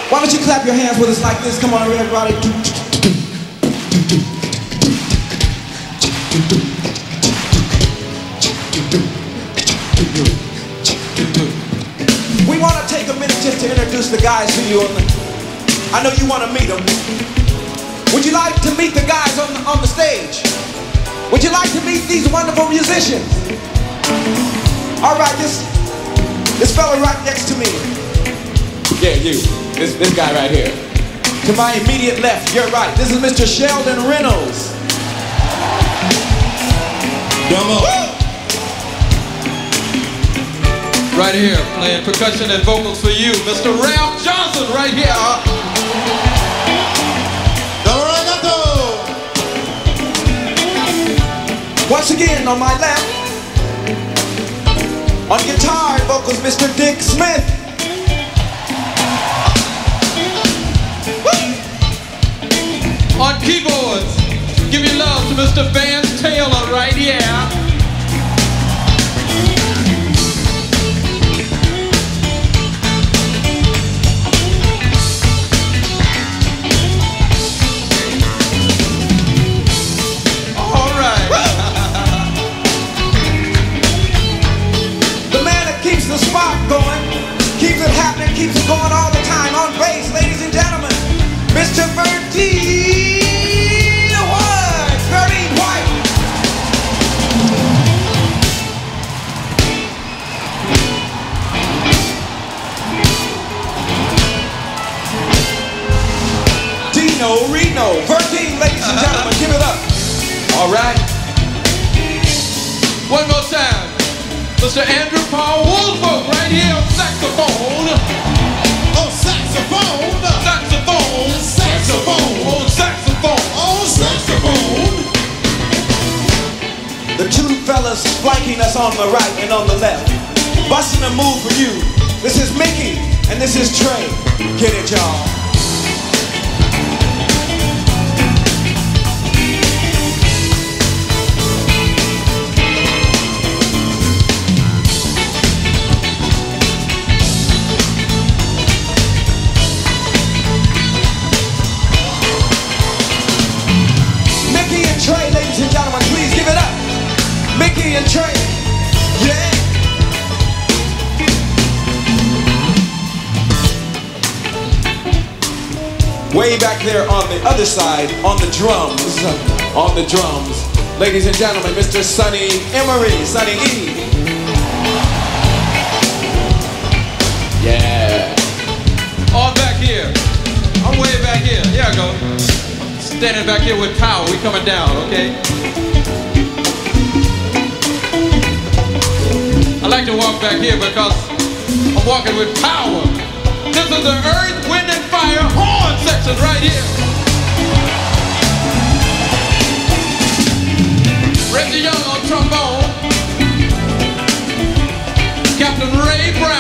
Why don't you clap your hands with us like this? Come on, everybody. We want to take a minute just to introduce the guys to you. I know you want to meet them. Would you like to meet the guys on the stage? Would you like to meet these wonderful musicians? All right, this fella right next to me. Yeah, you. This guy right here. To my immediate left, you're right. This is Mr. Sheldon Reynolds. Come on. Woo! Right here, playing percussion and vocals for you, Mr. Ralph Johnson, right here. Once again, on my left, on guitar and vocals, Mr. Dick Smith. On keyboards, give your love to Mr. Vance Taylor right here. All right. The man that keeps the spot going, keeps it happening, keeps it going all the time. On bass, ladies and gentlemen, Mr. Verdine. Reno, Verdine, ladies and gentlemen, give it up. All right. One more time. Mr. Andrew Paul Woolfolk right here on saxophone. Oh, saxophone. Saxophone. Saxophone. On saxophone. Oh, saxophone. The two fellas flanking us on the right and on the left. Busting a move for you. This is Mickey and this is Trey. Get it, y'all. Trey, ladies and gentlemen, please give it up. Mickey and Trey, yeah. Way back there on the other side, on the drums, ladies and gentlemen, Mr. Sonny Emory, Sonny E. Yeah. All back here. I'm way back here. Here I go. Standing back here with power. We coming down, okay? I like to walk back here because I'm walking with power. This is the Earth, Wind, and Fire horn section right here. Reggie Young on trombone. Captain Ray Brown